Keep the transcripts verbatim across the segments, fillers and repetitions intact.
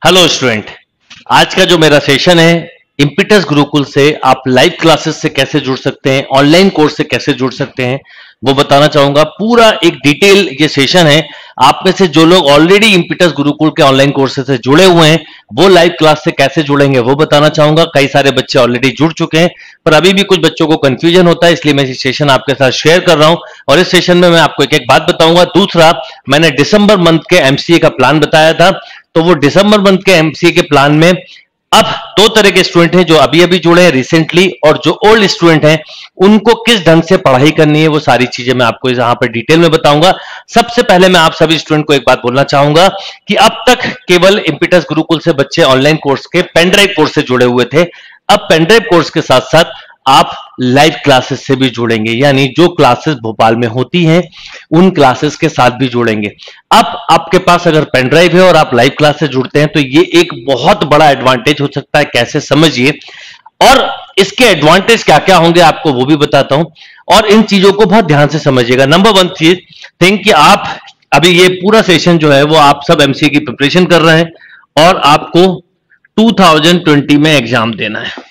Hello student. आज का जो मेरा सेशन है इम्पीटस गुरुकुल से आप लाइव क्लासेस से कैसे जुड़ सकते हैं, ऑनलाइन कोर्स से कैसे जुड़ सकते हैं वो बताना चाहूंगा। पूरा एक डिटेल ये सेशन है। आप में से जो लोग ऑलरेडी इम्पीटस गुरुकुल के ऑनलाइन कोर्सेज से जुड़े हुए हैं वो लाइव क्लास से कैसे जुड़ेंगे वो बताना चाहूंगा। कई सारे बच्चे ऑलरेडी जुड़ चुके हैं पर अभी भी कुछ बच्चों को कंफ्यूजन होता है, इसलिए मैं ये सेशन आपके साथ शेयर कर रहा हूं और इस सेशन में मैं आपको एक एक बात बताऊंगा। दूसरा, मैंने दिसंबर मंथ के एमसीए का प्लान बताया था, तो वो दिसंबर मंथ के एमसीए के प्लान में अब दो तरह के स्टूडेंट हैं, जो अभी अभी जुड़े हैं रिसेंटली, और जो ओल्ड स्टूडेंट हैं उनको किस ढंग से पढ़ाई करनी है वो सारी चीजें मैं आपको यहां पर डिटेल में बताऊंगा। सबसे पहले मैं आप सभी स्टूडेंट को एक बात बोलना चाहूंगा कि अब तक केवल इम्पीटस गुरुकुल से बच्चे ऑनलाइन कोर्स के पेनड्राइव कोर्स से जुड़े हुए थे। अब पेनड्राइव कोर्स के साथ साथ आप लाइव क्लासेस से भी जुड़ेंगे, यानी जो क्लासेस भोपाल में होती हैं उन क्लासेस के साथ भी जुड़ेंगे। अब आपके पास अगर पेन ड्राइव है और आप लाइव क्लास से जुड़ते हैं तो ये एक बहुत बड़ा एडवांटेज हो सकता है। कैसे, समझिए, और इसके एडवांटेज क्या क्या होंगे आपको वो भी बताता हूं, और इन चीजों को बहुत ध्यान से समझिएगा। नंबर वन चीज थिंक कि आप अभी ये पूरा सेशन जो है वो आप सब एमसीए की प्रिपरेशन कर रहे हैं और आपको टू थाउजेंड ट्वेंटी में एग्जाम देना है,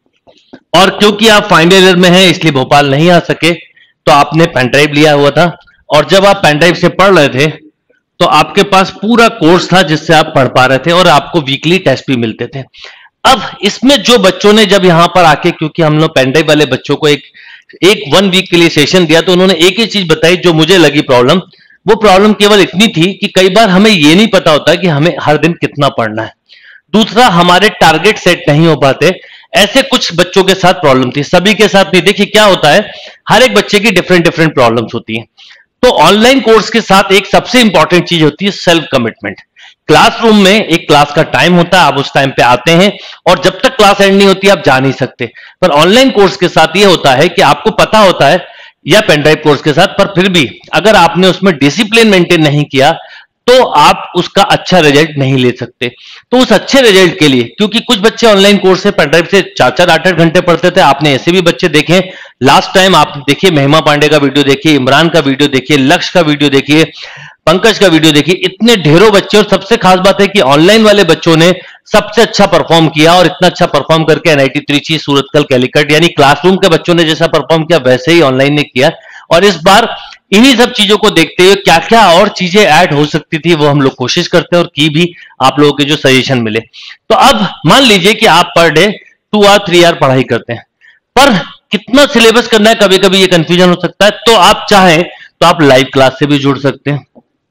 और क्योंकि आप फाइनल ईयर में हैं इसलिए भोपाल नहीं आ सके तो आपने पेन ड्राइव लिया हुआ था, और जब आप पेन ड्राइव से पढ़ रहे थे तो आपके पास पूरा कोर्स था जिससे आप पढ़ पा रहे थे और आपको वीकली टेस्ट भी मिलते थे। अब इसमें जो बच्चों ने जब यहां पर आके, क्योंकि हम लोग पेन ड्राइव वाले बच्चों को एक एक वन वीक के लिए सेशन दिया, तो उन्होंने एक ही चीज बताई जो मुझे लगी प्रॉब्लम। वो प्रॉब्लम केवल इतनी थी कि कई बार हमें ये नहीं पता होता कि हमें हर दिन कितना पढ़ना है। दूसरा, हमारे टारगेट सेट नहीं हो पाते। ऐसे कुछ बच्चों के साथ प्रॉब्लम थी, सभी के साथ नहीं। देखिए क्या होता है, हर एक बच्चे की डिफरेंट डिफरेंट प्रॉब्लम्स होती हैं। तो ऑनलाइन कोर्स के साथ एक सबसे इंपॉर्टेंट चीज होती है सेल्फ कमिटमेंट। क्लासरूम में एक क्लास का टाइम होता है, आप उस टाइम पे आते हैं और जब तक क्लास एंड नहीं होती आप जा नहीं सकते। पर ऑनलाइन कोर्स के साथ ये होता है कि आपको पता होता है, या पेनड्राइव कोर्स के साथ, पर फिर भी अगर आपने उसमें डिसिप्लिन मेंटेन नहीं किया तो आप उसका अच्छा रिजल्ट नहीं ले सकते। तो उस अच्छे रिजल्ट के लिए, क्योंकि कुछ बच्चे ऑनलाइन कोर्स से पेनड्राइव से चार चार आठ आठ घंटे पढ़ते थे, आपने ऐसे भी बच्चे देखे। लास्ट टाइम आप देखिए, महिमा पांडे का वीडियो देखिए, इमरान का वीडियो देखिए, लक्ष्य का वीडियो देखिए, पंकज का वीडियो देखिए, इतने ढेरों बच्चे। और सबसे खास बात है कि ऑनलाइन वाले बच्चों ने सबसे अच्छा परफॉर्म किया, और इतना अच्छा परफॉर्म करके एनआईटी त्रिची, सूरतकल, कैलिकट, यानी क्लासरूम के बच्चों ने जैसा परफॉर्म किया वैसे ही ऑनलाइन ने किया। और इस बार इन्हीं सब चीजों को देखते हुए क्या क्या और चीजें ऐड हो सकती थी वो हम लोग कोशिश करते हैं, और की भी आप लोगों के जो सजेशन मिले। तो अब मान लीजिए कि आप per day two hour three hour पढ़ाई करते हैं, पर कितना सिलेबस करना है कभी कभी ये कंफ्यूजन हो सकता है। तो आप चाहें तो आप लाइव क्लास से भी जुड़ सकते हैं।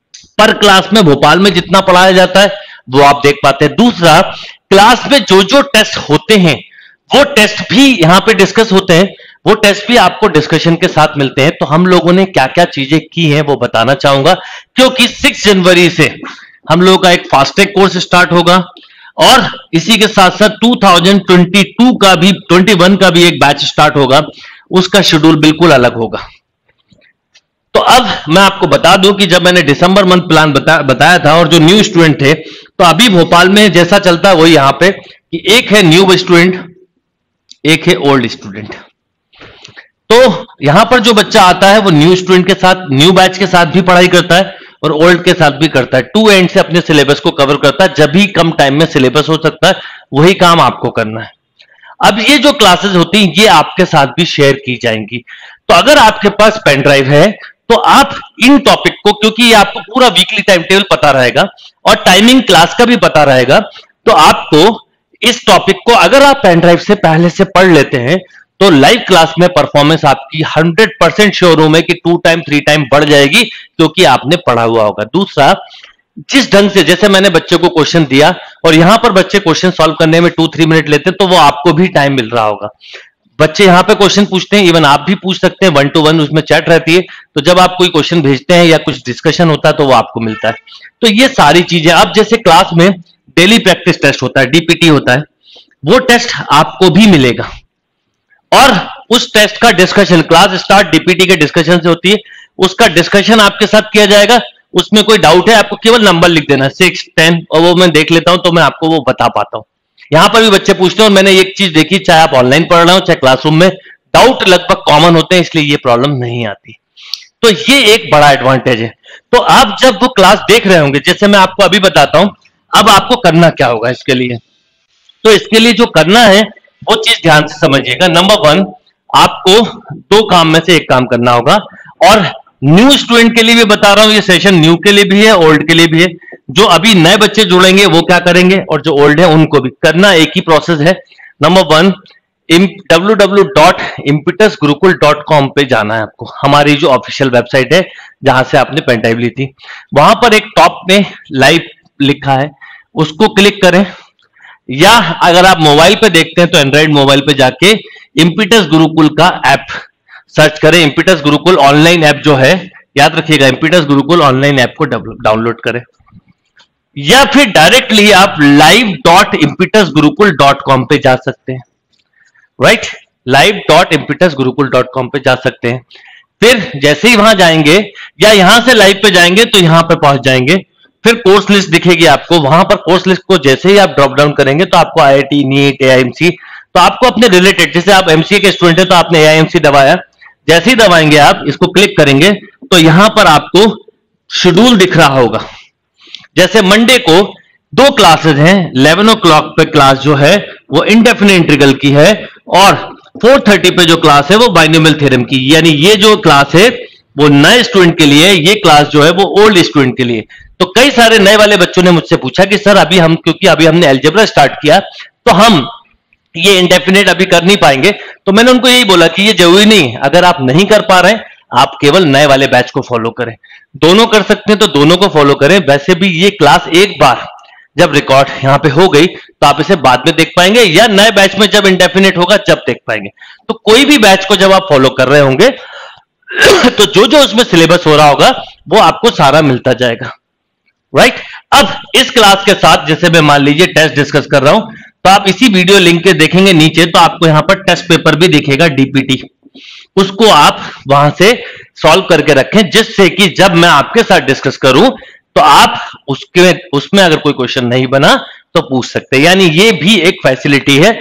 पर क्लास में भोपाल में जितना पढ़ाया जाता है वो आप देख पाते हैं। दूसरा, क्लास में जो जो टेस्ट होते हैं वो टेस्ट भी यहां पे डिस्कस होते हैं, वो टेस्ट भी आपको डिस्कशन के साथ मिलते हैं। तो हम लोगों ने क्या क्या चीजें की हैं वो बताना चाहूंगा, क्योंकि सिक्स जनवरी से हम लोगों का एक फास्टैग कोर्स स्टार्ट होगा, और इसी के साथ साथ टू थाउजेंड ट्वेंटी टू का भी ट्वेंटी वन का भी एक बैच स्टार्ट होगा। उसका शेड्यूल बिल्कुल अलग होगा। तो अब मैं आपको बता दूं कि जब मैंने दिसंबर मंथ प्लान बता, बताया था, और जो न्यू स्टूडेंट थे, तो अभी भोपाल में जैसा चलता है वही यहां पे कि एक है न्यू स्टूडेंट, एक है ओल्ड स्टूडेंट। तो यहां पर जो बच्चा आता है वो न्यू स्टूडेंट के साथ, न्यू बैच के साथ भी पढ़ाई करता है और ओल्ड के साथ भी करता है। टू एंड से अपने सिलेबस को कवर करता है। जब भी कम टाइम में सिलेबस हो सकता है वही काम आपको करना है। अब ये जो क्लासेस होती हैं ये आपके साथ भी शेयर की जाएंगी। तो अगर आपके पास पेन ड्राइव है तो आप इन टॉपिक को, क्योंकि ये आपको पूरा वीकली टाइम टेबल पता रहेगा और टाइमिंग क्लास का भी पता रहेगा, तो आपको इस टॉपिक को अगर आप पेन ड्राइव से पहले से पढ़ लेते हैं तो लाइव क्लास में परफॉर्मेंस आपकी हंड्रेड परसेंट श्योर हूं मैं कि टू टाइम थ्री टाइम बढ़ जाएगी, क्योंकि आपने पढ़ा हुआ होगा। दूसरा, जिस ढंग से, जैसे मैंने बच्चे को क्वेश्चन दिया और यहां पर बच्चे क्वेश्चन सॉल्व करने में टू थ्री मिनट लेते हैं, तो वो आपको भी टाइम मिल रहा होगा। बच्चे यहां पे क्वेश्चन पूछते हैं, इवन आप भी पूछ सकते हैं, वन टू वन उसमें चैट रहती है। तो जब आप कोई क्वेश्चन भेजते हैं या कुछ डिस्कशन होता है तो वो आपको मिलता है। तो ये सारी चीजें, अब जैसे क्लास में डेली प्रैक्टिस टेस्ट होता है, डीपीटी होता है, वो टेस्ट आपको भी मिलेगा, और उस टेस्ट का डिस्कशन, क्लास स्टार्ट डीपीटी के डिस्कशन से होती है, उसका डिस्कशन आपके साथ किया जाएगा। उसमें कोई डाउट है आपको केवल नंबर लिख देना, सिक्स टेन, और वो मैं देख लेता हूं तो मैं आपको वो बता पाता हूं। यहां पर भी बच्चे पूछते हैं, और मैंने एक चीज देखी, चाहे आप ऑनलाइन पढ़ रहे हो चाहे क्लासरूम में, डाउट लगभग कॉमन होते हैं, इसलिए ये प्रॉब्लम नहीं आती। तो ये एक बड़ा एडवांटेज है। तो आप जब वो क्लास देख रहे होंगे, जैसे मैं आपको अभी बताता हूं, अब आपको करना क्या होगा इसके लिए? तो इसके लिए जो करना है वो चीज ध्यान से समझिएगा। नंबर वन, आपको दो काम में से एक काम करना होगा, और न्यू स्टूडेंट के लिए भी बता रहा हूं, ये सेशन न्यू के लिए भी है, ओल्ड के लिए भी है। जो अभी नए बच्चे जुड़ेंगे वो क्या करेंगे, और जो ओल्ड है उनको भी करना एक ही प्रोसेस है। Number one, W W W dot Impetus Gurukul dot com पे जाना है आपको, हमारी जो ऑफिशियल वेबसाइट है जहां से आपने पेन ड्राइव ली थी। वहां पर एक टॉप में लाइव लिखा है, उसको क्लिक करें, या अगर आप मोबाइल पे देखते हैं तो एंड्रॉइड मोबाइल पे जाके इम्पिटस गुरुकुल का ऐप सर्च करें। इम्पिटस गुरुकुल ऑनलाइन ऐप जो है, याद रखिएगा, इम्पिटस गुरुकुल ऑनलाइन ऐप को डाउनलोड करें, या फिर डायरेक्टली आप live dot Impetus Gurukul dot com पे जा सकते हैं। Right, live dot Impetus Gurukul dot com पे जा सकते हैं। फिर जैसे ही वहां जाएंगे, या यहां से लाइव पे जाएंगे तो यहां पे पहुंच जाएंगे, फिर कोर्स लिस्ट दिखेगी आपको। वहां पर कोर्स लिस्ट को जैसे ही आप ड्रॉप डाउन करेंगे तो आपको आईआईटी, नीट, एआईएमसी, तो आपको अपने रिलेटेड, जैसे आप एमसीए के स्टूडेंट हैं तो आपने एआईएमसी दबाया, जैसे ही दबाएंगे आप इसको क्लिक करेंगे तो यहां पर आपको शेड्यूल दिख रहा होगा। जैसे मंडे को दो क्लासेस हैं, इलेवन ओ क्लॉक पे क्लास जो है वो इंडेफिनिट इंटीग्रल की है, और फोर थर्टी पे जो क्लास है वो बाइनोमियल थ्योरम की। यानी ये जो क्लास है वो नए स्टूडेंट के लिए, ये क्लास जो है वो ओल्ड स्टूडेंट के लिए। तो कई सारे नए वाले बच्चों ने मुझसे पूछा कि सर अभी हम, क्योंकि अभी हमने अलजेब्रा स्टार्ट किया तो हम ये इंडेफिनिट अभी कर नहीं पाएंगे। तो मैंने उनको यही बोला कि ये जरूरी नहीं, अगर आप नहीं कर पा रहे हैं आप केवल नए वाले बैच को फॉलो करें। दोनों कर सकते हैं तो दोनों को फॉलो करें। वैसे भी ये क्लास एक बार जब रिकॉर्ड यहां पे हो गई तो आप इसे बाद में देख पाएंगे, या नए बैच में जब इंडेफिनिट होगा जब देख पाएंगे। तो कोई भी बैच को जब आप फॉलो कर रहे होंगे तो जो जो उसमें सिलेबस हो रहा होगा वो आपको सारा मिलता जाएगा। राइट, अब इस क्लास के साथ जैसे मैं मान लीजिए टेस्ट डिस्कस कर रहा हूं, तो आप इसी वीडियो लिंक के देखेंगे नीचे तो आपको यहां पर टेस्ट पेपर भी दिखेगा, डीपीटी। उसको आप वहां से सॉल्व करके रखें, जिससे कि जब मैं आपके साथ डिस्कस करूं तो आप उसके उसमें अगर कोई क्वेश्चन नहीं बना तो पूछ सकते हैं। यानी ये भी एक फैसिलिटी है।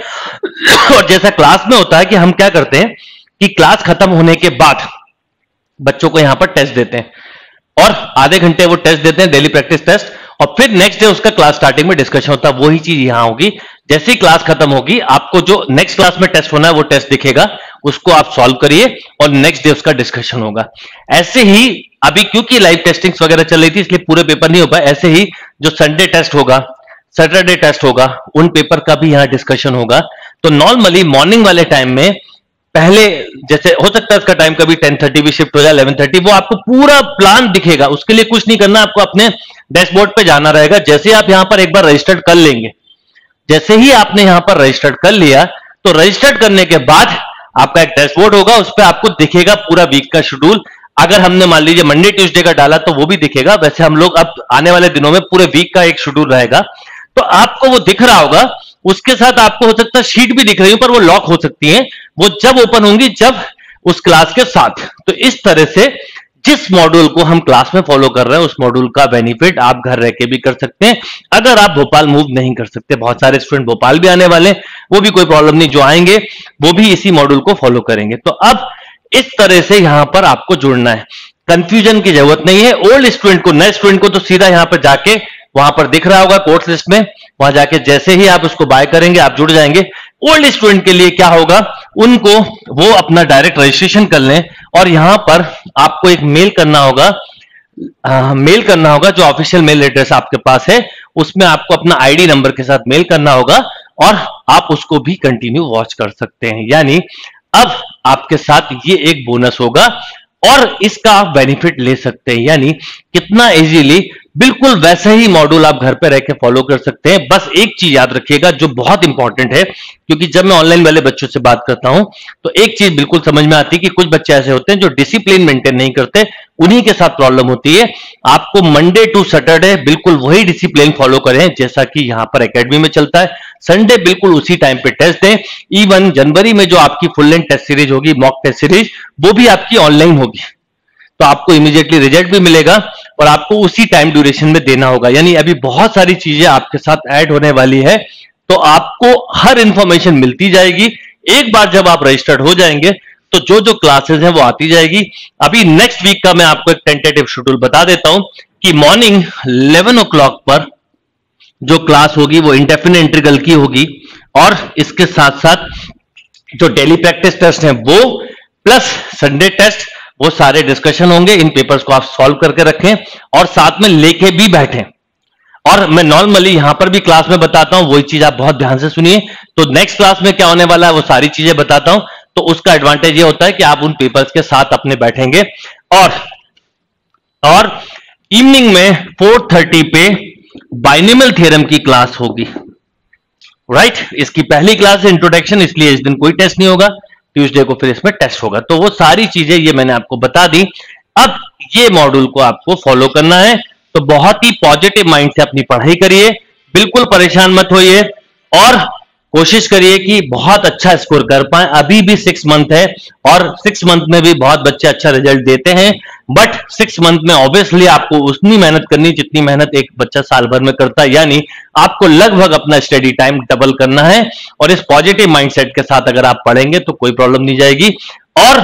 और जैसा क्लास में होता है कि हम क्या करते हैं कि क्लास खत्म होने के बाद बच्चों को यहां पर टेस्ट देते हैं, और आधे घंटे वो टेस्ट देते हैं, डेली प्रैक्टिस टेस्ट, और फिर नेक्स्ट डे उसका क्लास स्टार्टिंग में डिस्कशन होता है। वही चीज यहां होगी। जैसे ही क्लास खत्म होगी आपको जो नेक्स्ट क्लास में टेस्ट होना है वो टेस्ट दिखेगा, उसको आप सॉल्व करिए और नेक्स्ट डे उसका डिस्कशन होगा। ऐसे ही अभी क्योंकि लाइव टेस्टिंग्स वगैरह चल रही थी इसलिए पूरे पेपर नहीं हो पाए, ऐसे ही जो संडे टेस्ट होगा, सैटरडे टेस्ट होगा, उन पेपर का भी यहां डिस्कशन होगा। तो नॉर्मली मॉर्निंग वाले टाइम में पहले, जैसे हो सकता है इसका टाइम कभी टेन थर्टी भी शिफ्ट हो जाए, इलेवन थर्टी, वो आपको पूरा प्लान दिखेगा। उसके लिए कुछ नहीं करना, आपको अपने डैशबोर्ड पे जाना रहेगा। जैसे ही आप यहां पर एक बार रजिस्टर्ड कर लेंगे, जैसे ही आपने यहां पर रजिस्टर्ड कर लिया तो रजिस्टर्ड करने के बाद आपका एक डैशबोर्ड होगा, उस पर आपको दिखेगा पूरा वीक का शेड्यूल। अगर हमने मान लीजिए मंडे ट्यूसडे का डाला तो वो भी दिखेगा। वैसे हम लोग अब आने वाले दिनों में पूरे वीक का एक शेड्यूल रहेगा, तो आपको वो दिख रहा होगा। उसके साथ आपको हो सकता है शीट भी दिख रही हो पर वो लॉक हो सकती है, वो जब ओपन होंगी जब उस क्लास के साथ। तो इस तरह से जिस मॉड्यूल को हम क्लास में फॉलो कर रहे हैं उस मॉड्यूल का बेनिफिट आप घर रह के भी कर सकते हैं। अगर आप भोपाल मूव नहीं कर सकते, बहुत सारे स्टूडेंट भोपाल भी आने वाले, वो भी कोई प्रॉब्लम नहीं, जो आएंगे वो भी इसी मॉड्यूल को फॉलो करेंगे। तो अब इस तरह से यहां पर आपको जुड़ना है, कंफ्यूजन की जरूरत नहीं है। ओल्ड स्टूडेंट को, नए स्टूडेंट को तो सीधा यहां पर जाके वहां पर दिख रहा होगा कोर्स लिस्ट में, वहां जाके जैसे ही आप उसको बाय करेंगे आप जुड़ जाएंगे। ओल्ड स्टूडेंट के लिए क्या होगा, उनको वो अपना डायरेक्ट रजिस्ट्रेशन कर लें, और यहां पर आपको एक मेल करना होगा, आ, मेल करना होगा जो ऑफिशियल मेल एड्रेस आपके पास है, उसमें आपको अपना आईडी नंबर के साथ मेल करना होगा, और आप उसको भी कंटिन्यू वॉच कर सकते हैं। यानी अब आपके साथ ये एक बोनस होगा और इसका आप बेनिफिट ले सकते हैं। यानी कितना इजीली, बिल्कुल वैसे ही मॉड्यूल आप घर पे रह के फॉलो कर सकते हैं। बस एक चीज याद रखिएगा जो बहुत इंपॉर्टेंट है, क्योंकि जब मैं ऑनलाइन वाले बच्चों से बात करता हूं तो एक चीज बिल्कुल समझ में आती है कि कुछ बच्चे ऐसे होते हैं जो डिसिप्लिन मेंटेन नहीं करते, उन्हीं के साथ प्रॉब्लम होती है। आपको मंडे टू सैटरडे बिल्कुल वही डिसिप्लिन फॉलो करें जैसा कि यहां पर एकेडमी में चलता है। संडे बिल्कुल उसी टाइम पे टेस्ट दें। इवन जनवरी में जो आपकी फुल लेंथ टेस्ट सीरीज होगी, मॉक टेस्ट सीरीज, वो भी आपकी ऑनलाइन होगी, तो आपको इमीडिएटली रिजल्ट भी मिलेगा और आपको उसी टाइम ड्यूरेशन में देना होगा। यानी अभी बहुत सारी चीजें आपके साथ ऐड होने वाली है, तो आपको हर इंफॉर्मेशन मिलती जाएगी। एक बार जब आप रजिस्टर्ड हो जाएंगे तो जो जो क्लासेस हैं वो आती जाएगी। अभी नेक्स्ट वीक का मैं आपको एक टेंटेटिव शेड्यूल बता देता हूं कि मॉर्निंग इलेवन ओ क्लॉक पर जो क्लास होगी वो इंडेफिनिट इंटीग्रल की होगी, और इसके साथ साथ जो डेली प्रैक्टिस टेस्ट है वो प्लस संडे टेस्ट, वो सारे डिस्कशन होंगे। इन पेपर्स को आप सॉल्व करके रखें और साथ में लेके भी बैठें। और मैं नॉर्मली यहां पर भी क्लास में बताता हूं, वही चीज आप बहुत ध्यान से सुनिए। तो नेक्स्ट क्लास में क्या होने वाला है वो सारी चीजें बताता हूं। तो उसका एडवांटेज ये होता है कि आप उन पेपर्स के साथ अपने बैठेंगे। और और इवनिंग में फोर थर्टी पे बाइनोमियल थ्योरम की क्लास होगी, राइट right? इसकी पहली क्लास है इंट्रोडक्शन, इसलिए इस दिन कोई टेस्ट नहीं होगा। ट्यूसडे को फिर इसमें टेस्ट होगा। तो वो सारी चीजें ये मैंने आपको बता दी। अब ये मॉड्यूल को आपको फॉलो करना है, तो बहुत ही पॉजिटिव माइंड से अपनी पढ़ाई करिए, बिल्कुल परेशान मत होइए, और कोशिश करिए कि बहुत अच्छा स्कोर कर पाए। अभी भी सिक्स मंथ है, और सिक्स मंथ में भी बहुत बच्चे अच्छा रिजल्ट देते हैं, बट सिक्स मंथ में ऑब्वियसली आपको उतनी मेहनत करनी जितनी मेहनत एक बच्चा साल भर में करता है। यानी आपको लगभग अपना स्टडी टाइम डबल करना है, और इस पॉजिटिव माइंडसेट के साथ अगर आप पढ़ेंगे तो कोई प्रॉब्लम नहीं जाएगी। और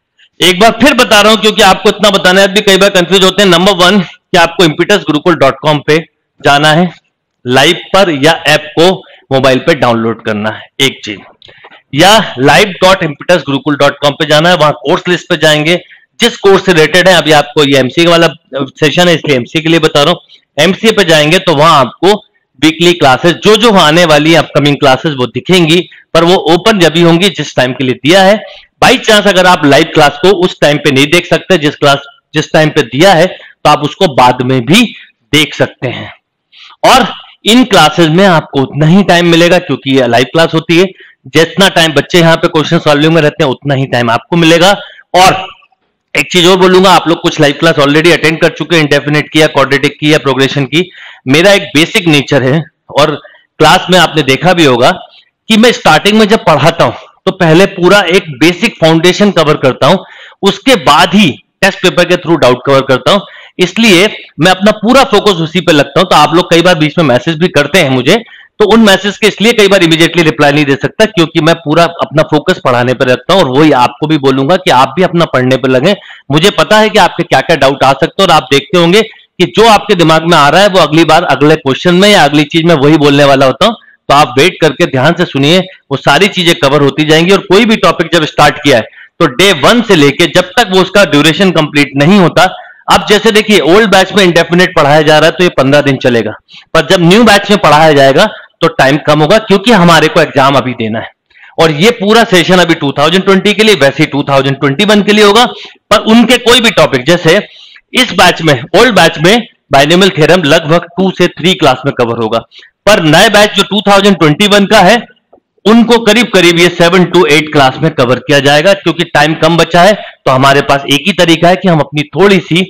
एक बार फिर बता रहा हूं, क्योंकि आपको इतना बताना है, भी कई बार कंफ्यूज होते हैं। नंबर वन, कि आपको इम्पीटस गुरुकुल डॉट कॉम पे जाना है, लाइव पर, या ऐप को मोबाइल पे डाउनलोड करना है, एक चीज, या live dot Impetus Gurukul dot com पे जाना है, वहां कोर्स लिस्ट पे जाएंगे, जिस कोर्स से रिलेटेड है। अभी आपको ये एमसीए वाला सेशन है, इसलिए एमसीए के लिए बता रहा हूं। एमसीए पे जाएंगे तो वहां आपको वीकली क्लासेस जो जो आने वाली अपकमिंग क्लासेस वो दिखेंगी, पर वो ओपन जब भी होंगी जिस टाइम के लिए दिया है। बाई चांस अगर आप लाइव क्लास को उस टाइम पे नहीं देख सकते, जिस क्लास जिस टाइम पे दिया है, तो आप उसको बाद में भी देख सकते हैं। और इन क्लासेस में आपको उतना ही टाइम मिलेगा, क्योंकि ये लाइव क्लास होती है। जितना टाइम बच्चे यहाँ पे क्वेश्चन सॉल्विंग में रहते हैं उतना ही टाइम आपको मिलेगा। और एक चीज और बोलूंगा, आप लोग कुछ लाइव क्लास ऑलरेडी अटेंड कर चुके हैं, इंडेफिनिट की या क्वाड्रेटिक की या प्रोग्रेशन की। मेरा एक बेसिक नेचर है, और क्लास में आपने देखा भी होगा कि मैं स्टार्टिंग में जब पढ़ाता हूं तो पहले पूरा एक बेसिक फाउंडेशन कवर करता हूं, उसके बाद ही टेस्ट पेपर के थ्रू डाउट कवर करता हूं। इसलिए मैं अपना पूरा फोकस उसी पे लगता हूं। तो आप लोग कई बार बीच में मैसेज भी करते हैं मुझे, तो उन मैसेज के इसलिए कई बार इमीडिएटली रिप्लाई नहीं दे सकता, क्योंकि मैं पूरा अपना फोकस पढ़ाने पर रखता हूं। और वही आपको भी बोलूंगा कि आप भी अपना पढ़ने पर लगे। मुझे पता है कि आपके क्या क्या डाउट आ सकते हैं, और आप देखते होंगे कि जो आपके दिमाग में आ रहा है वो अगली बार अगले क्वेश्चन में या अगली चीज में वही बोलने वाला होता हूं। तो आप वेट करके ध्यान से सुनिए, वो सारी चीजें कवर होती जाएंगी। और कोई भी टॉपिक जब स्टार्ट किया है तो डे वन से लेके जब तक वो उसका ड्यूरेशन कंप्लीट नहीं होता, अब जैसे देखिए ओल्ड बैच में इंडेफिनिट पढ़ाया जा रहा है तो ये पंद्रह दिन चलेगा, पर जब न्यू बैच में पढ़ाया जाएगा तो टाइम कम होगा, क्योंकि हमारे को एग्जाम अभी देना है। और ये पूरा सेशन अभी टू थाउजेंड ट्वेंटी के लिए, वैसे ही टू थाउजेंड ट्वेंटी वन के लिए होगा। पर उनके कोई भी टॉपिक, जैसे इस बैच में, ओल्ड बैच में बाइनोमियल थ्योरम लगभग टू से थ्री क्लास में कवर होगा, पर नए बैच जो टू थाउजेंड ट्वेंटी वन का है उनको करीब करीब ये सेवन टू एट क्लास में कवर किया जाएगा। क्योंकि टाइम कम बचा है, तो हमारे पास एक ही तरीका है कि हम अपनी थोड़ी सी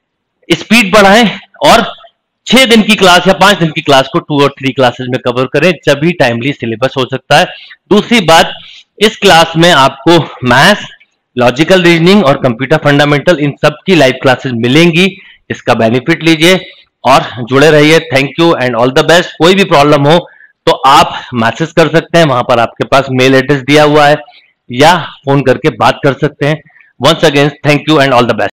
स्पीड बढ़ाएं और छह दिन की क्लास या पांच दिन की क्लास को टू और थ्री क्लासेस में कवर करें, जब भी टाइमली सिलेबस हो सकता है। दूसरी बात, इस क्लास में आपको मैथ्स, लॉजिकल रीजनिंग और कंप्यूटर फंडामेंटल, इन सब की लाइव क्लासेस मिलेंगी। इसका बेनिफिट लीजिए और जुड़े रहिए। Thank you and all the best. कोई भी प्रॉब्लम हो तो आप मैसेज कर सकते हैं, वहां पर आपके पास मेल एड्रेस दिया हुआ है, या फोन करके बात कर सकते हैं। Once again thank you and all the best.